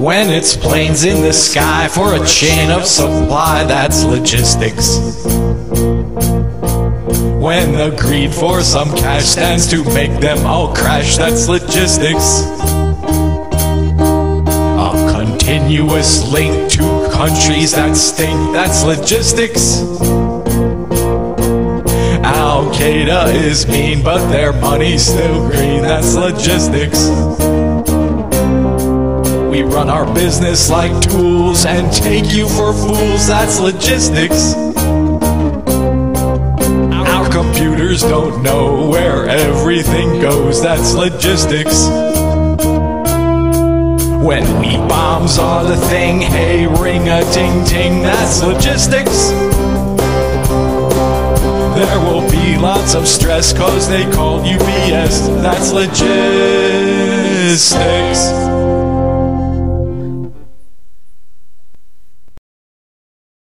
When it's planes in the sky for a chain of supply, that's logistics. When the greed for some cash stands to make them all crash, that's logistics. A continuous link to countries that stink, that's logistics. Qaeda is mean, but their money's still green, that's logistics. We run our business like tools and take you for fools, that's logistics. Our computers don't know where everything goes, that's logistics. When we bombs are the thing, hey ring-a-ting-ting, that's logistics. There will be lots of stress cause they called you BS, that's logistics.